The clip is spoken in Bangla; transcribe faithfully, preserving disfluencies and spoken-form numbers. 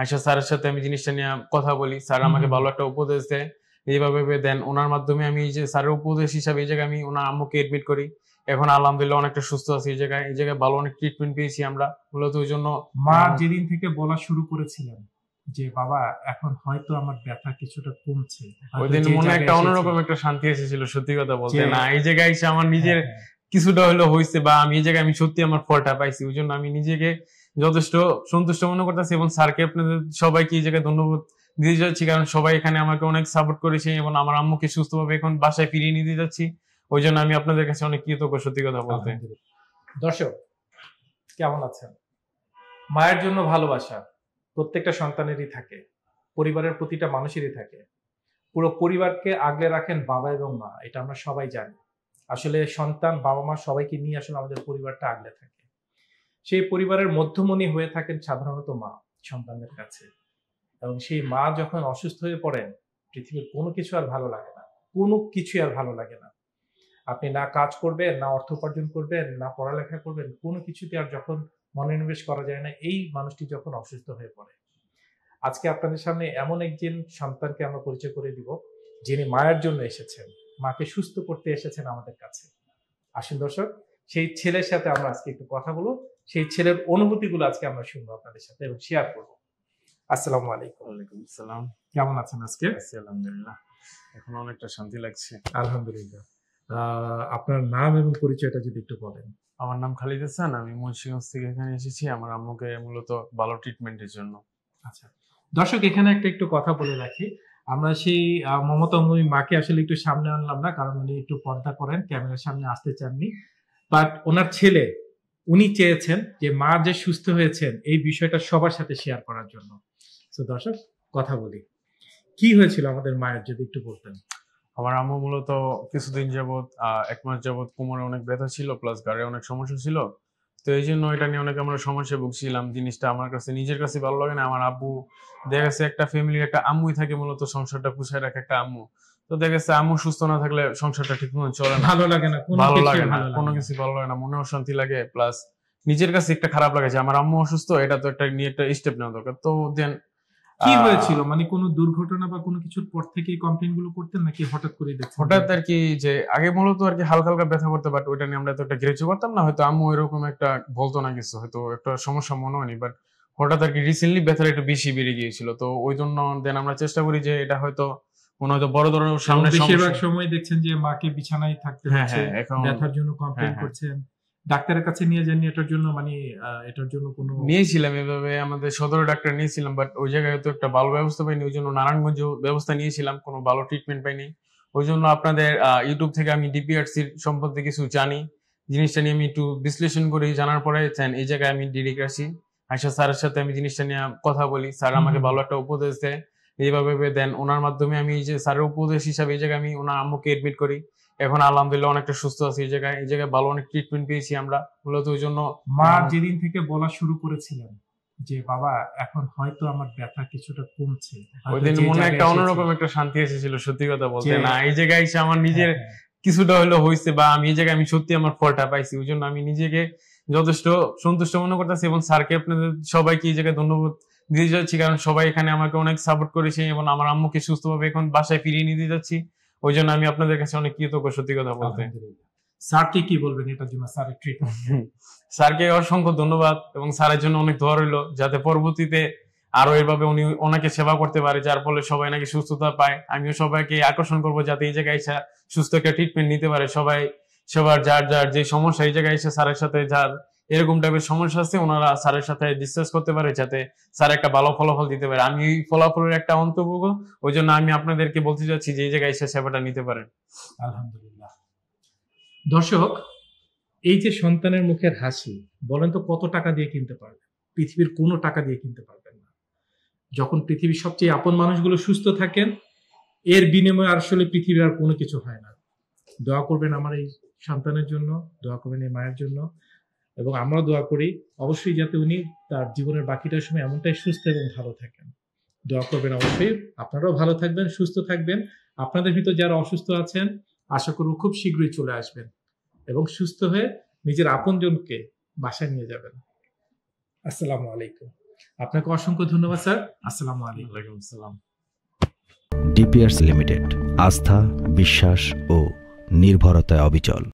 আয়শা স্যারের সাথে আমি জিনিসটা নিয়ে কথা বলি, স্যার আমাকে ভালো একটা উপদেশ দেয়, এইভাবে দেন। ওনার মাধ্যমে আমি যে স্যারের উপদেশ হিসাবে এই জায়গায় আমি ওনার আম্মুকে এডমিট করি। এখন আলহামদুলিল্লাহ অনেকটা সুস্থ আছি। এই জায়গায় এই জায়গায় ভালো অনেক ট্রিটমেন্ট পেয়েছি আমরা। মূলত ওই জন্য মা যেদিন থেকে বলা শুরু করেছিলেন যে বাবা এখন হয়তো আমার ব্যথা কিছুটা কমছে, ওই দিন মনে একটা অন্যরকম একটা শান্তি এসেছিল, সত্যি কথা বলতে। না এই জায়গায় এসে আমার নিজের কিছুটা হলো হয়েছে, বা আমি এই জায়গায় আমি সত্যি আমার ফলটা পাইছি। ওই জন্য আমি নিজেকে যথেষ্ট সন্তুষ্ট মনে করতেছি, এবং স্যারকে আপনাদের সবাইকে এই জায়গায় ধন্যবাদ দিতে যাচ্ছি, কারণ সবাই এখানে আমাকে অনেক সাপোর্ট করেছে, এবং আমার আম্মুকে সুস্থভাবে এখন বাসায় ফিরিয়ে নিতে যাচ্ছি। ওই জন্য আমি আপনাদের কাছে অনেক কৃতজ্ঞ, সত্যি কথা বলতে। দর্শক কেমন আছেন? মায়ের জন্য ভালোবাসা প্রত্যেকটা সন্তানেরই থাকে, পরিবারের প্রতিটা মানুষেরই থাকে। পুরো পরিবারকে আগলে রাখেন বাবা এবং মা, এটা আমরা সবাই জানি। আসলে সন্তান, বাবা মা সবাইকে নিয়ে আসলে আমাদের পরিবারটা আগলে থাকে। সেই পরিবারের মধ্যমণি হয়ে থাকেন সাধারণত মা সন্তানদের কাছে, এবং সেই মা যখন অসুস্থ হয়ে পড়েন, পৃথিবীর কোনো কিছু আর ভালো লাগে না, কোনো কিছু আর ভালো লাগে না। আপনি না কাজ করবেন, না অর্থ উপার্জন করবেন, না পড়ালেখা করবেন, কোনো কিছুতে আর যখন মনোনিবেশ করা যায় না, এই মানুষটি যখন অসুস্থ হয়ে পড়ে। আজকে আপনাদের সামনে এমন একজন সন্তানকে আমরা পরিচয় করে দিব, যিনি মায়ের জন্য এসেছেন, মাকে সুস্থ করতে এসেছেন আমাদের কাছে। আসুন দর্শক, সেই ছেলের সাথে আমরা আজকে একটু কথা বলবো, সেই ছেলের অনুভূতিগুলো আজকে আমরা শুনবো আপনাদের সাথে এবং শেয়ার করবো। আসসালামু আলাইকুম। ওয়ালাইকুম আসসালাম। কেমন আছেন আজকে? আলহামদুলিল্লাহ, এখন অনেকটা শান্তি লাগছে। আলহামদুলিল্লাহ। আপনার নাম এবং পরিচয়টা যদি একটু বলেন। আমার নাম খালিদ হাসান, আমি মুন্সিগঞ্জ থেকে এখানে এসেছি আমার আম্মুকে মূলত ভালো ট্রিটমেন্টের জন্য। আচ্ছা দর্শক, এখানে একটা একটু কথা বলে রাখি, আমরা সেই মমতাময়ী মাকে আসলে একটু সামনে আনলাম না, কারণ উনি একটু পর্দা করেন, ক্যামেরার সামনে আসতে চাননি। বাট ওনার ছেলে উনি চেয়েছেন যে মা যে সুস্থ হয়েছেন এই বিষয়টা সবার সাথে শেয়ার করার জন্য। তো দর্শক কথা বলি, কি হয়েছিল আমাদের মায়ের, যদি একটু বলতেন। আমার আম্মু মূলত কিছুদিন যাবত এক মাস যাবত কোমরে অনেক ব্যথা ছিল, প্লাস গাড়ে অনেক সমস্যা ছিল। তো এই জন্য এটা নিয়ে অনেক আমরা সমস্যায় ভুগছিলাম। জিনিসটা আমার কাছে নিজের কাছে ভালো লাগে না। আমার আব্বু দেখা গেছে একটা ফ্যামিলির একটা আম্মুই থাকে, মূলত সংসারটা পুষায় রাখে একটা আম্মু। তো দেখা গেছে আম্মু সুস্থ না থাকলে সংসারটা ঠিক মতো চলে না, ভালো লাগে না, ভালো লাগে না, কোনো কিছু ভালো লাগে না, মনে অশান্তি লাগে, প্লাস নিজের কাছে একটা খারাপ লাগে যে আমার আম্মু অসুস্থ, এটা তো একটা নিয়ে একটা স্টেপ নেওয়া দরকার। তো দেন কি হয়েছিল, মানে কোনো দুর্ঘটনা বা কোনো কিছুর পর থেকে কমপ্লেইন গুলো করতেন নাকি হঠাৎ করে দেখছেন? হঠাৎ আর কি, যে আগে মূলত আর কি হালকা হালকা ব্যথা করতে, বাট ওইটা নিয়ে আমরা তো একটা গ্রেজু করতাম না, হয়তো আম্মু এরকম একটা বলতো না কিছু, হয়তো একটা সমস্যা মনে হয়নি। বাট হঠাৎ আর কি রিসেন্টলি ব্যথাটা একটু বেশি বেড়ে গিয়েছিল, তো ওই জন্য দেন আমরা চেষ্টা করি যে এটা হয়তো কোনো হয়তো বড় ধরনের সামনে। বেশিরভাগ সময় দেখছেন যে মাকে বিছানায় থাকতে হচ্ছে, ব্যথার জন্য কমপ্লেইন করছেন, ডাক্তারের কাছে নিয়ে যাননি এটার জন্য? মানে এটার জন্য কোনো নিয়েছিলাম, এভাবে আমাদের সদর ডাক্তার নিয়েছিলাম, বাট ওই জায়গায় তো একটা ভালো ব্যবস্থা পাইনি। ওই জন্য নারায়ণগঞ্জ ব্যবস্থা নিয়েছিলাম, কোনো ভালো ট্রিটমেন্ট পাইনি। ওই জন্য আপনাদের ইউটিউব থেকে আমি ডিপিআরসির সম্পর্কে কিছু জানি, জিনিসটা নিয়ে আমি একটু বিশ্লেষণ করি, জানার পরে এই জায়গায় আমি ডিরেক্ট আসি, আয়শা স্যারের সাথে আমি জিনিসটা নিয়ে কথা বলি, স্যার আমাকে ভালো একটা উপদেশ দেয়, এইভাবে দেন। ওনার মাধ্যমে আমি যে স্যারের উপদেশ হিসাবে এই জায়গায় আমি ওনার আম্মুকে এডমিট করি। এখন আলহামদুলিল্লাহ অনেকটা সুস্থ আছি। এই জায়গায় এই জায়গায় ভালো অনেক ট্রিটমেন্ট পেয়েছি আমরা। মূলত ওই জন্য মা যেদিন থেকে বলা শুরু করেছিলেন যে বাবা এখন হয়তো আমার ব্যথা কিছুটা কমছে, ওই দিন মনে একটা অন্যরকম একটা শান্তি এসেছিল, সত্যি কথা বলতে। না এই জায়গায় এসে আমার নিজের কিছুটা হলো হয়েছে, বা আমি এই জায়গায় আমি সত্যি আমার ফলটা পাইছি। ওই জন্য আমি নিজেকে যথেষ্ট সন্তুষ্ট মনে করতেছি, এবং স্যারকে আপনাদের সবাইকে এই জায়গায় ধন্যবাদ দিতে যাচ্ছি, কারণ সবাই এখানে আমাকে অনেক সাপোর্ট করেছে, এবং আমার আম্মুকে সুস্থভাবে এখন বাসায় ফিরিয়ে নিতে যাচ্ছি। ওই জন্য আমি আপনাদের কাছে অনেক কৃতজ্ঞ, সত্যি কথা বলতে। স্যারকে কি বলবেন এটার জন্য, স্যারের ট্রিটমেন্ট? স্যারকে অসংখ্য ধন্যবাদ, এবং স্যারের জন্য অনেক দোয়া রইল, যাতে পরবর্তীতে আরো এভাবে উনি ওনাকে সেবা করতে পারে, যার ফলে সবাই নাকি সুস্থতা পায়। আমিও সবাইকে আকর্ষণ করবো যাতে এই জায়গায় এসে সুস্থ একটা ট্রিটমেন্ট নিতে পারে সবাই। সবার যার যার যে সমস্যা, এই জায়গায় এসে স্যারের সাথে যার এরকম টাইপের সমস্যা আছে, ওনারা স্যারের সাথে ডিসকাস করতে পারে, যাতে স্যার একটা ভালো ফলাফল দিতে পারে। আমি এই ফলাফলের একটা অন্তর্ভুক্ত, ওই জন্য আমি আপনাদেরকে বলতে চাচ্ছি যে এই জায়গায় এসে সেবাটা নিতে পারেন। আলহামদুলিল্লাহ। দর্শক, এই যে সন্তানের মুখের হাসি, বলেন তো কত টাকা দিয়ে কিনতে পারবেন? পৃথিবীর কোনো টাকা দিয়ে কিনতে পারবেন না। যখন পৃথিবীর সবচেয়ে আপন মানুষগুলো সুস্থ থাকেন, এর বিনিময়ে আসলে পৃথিবীর আর কোনো কিছু হয় না। দোয়া করবেন আমার এই সন্তানের জন্য, দোয়া করবেন এই মায়ের জন্য, এবং আমরা দোয়া করি অবশ্যই যাতে উনি তার জীবনের বাকিটা সময় এমনটাই সুস্থ এবং ভালো থাকেন। দোয়া করবেন অবশ্যই, আপনারাও ভালো থাকবেন, সুস্থ থাকবেন। আপনাদের ভিতর যারা অসুস্থ আছেন, আশা করব খুব শীঘ্রই চলে আসবেন এবং সুস্থ হয়ে নিজের আপনজনকে বাসায় নিয়ে যাবেন। আসসালামু আলাইকুম। আপনাকে অসংখ্য ধন্যবাদ স্যার। আসসালামু আলাইকুম। ওয়ালাইকুম আসসালাম। ডিপিআরসি লিমিটেড, আস্থা, বিশ্বাস ও নির্ভরতায় অবিচল।